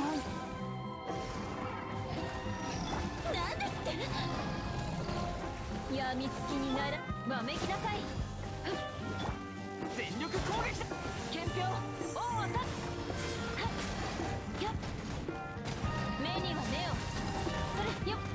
なんですってやみつきにならわめきなさい。 全力攻撃だ。 憲兵王は立つ。やっ目には目をそれよっ。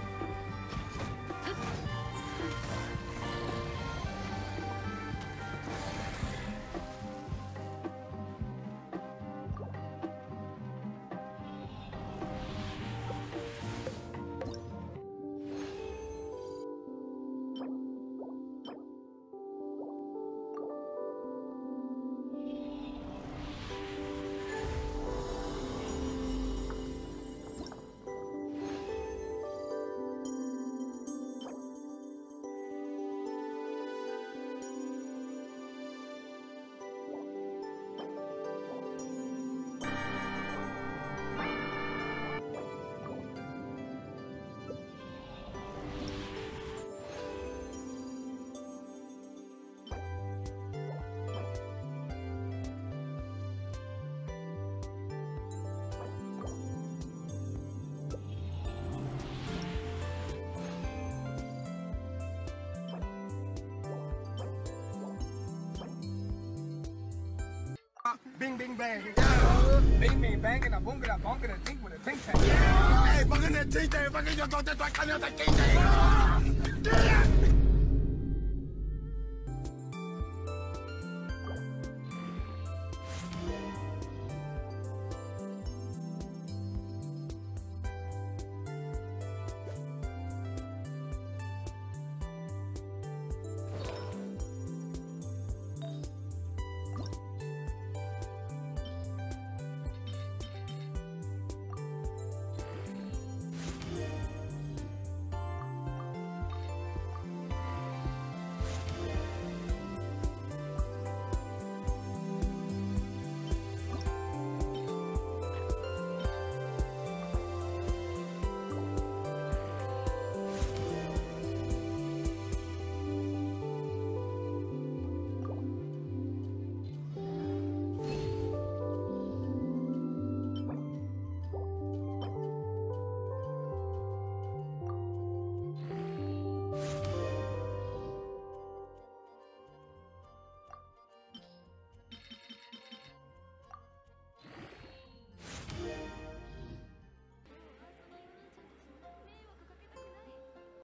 Bing bing bang. Bing bing bang and a boom and a bonk and a dink with a think tank. Hey, fucking that ting ting, fucking your daughter, I can't take ting ting.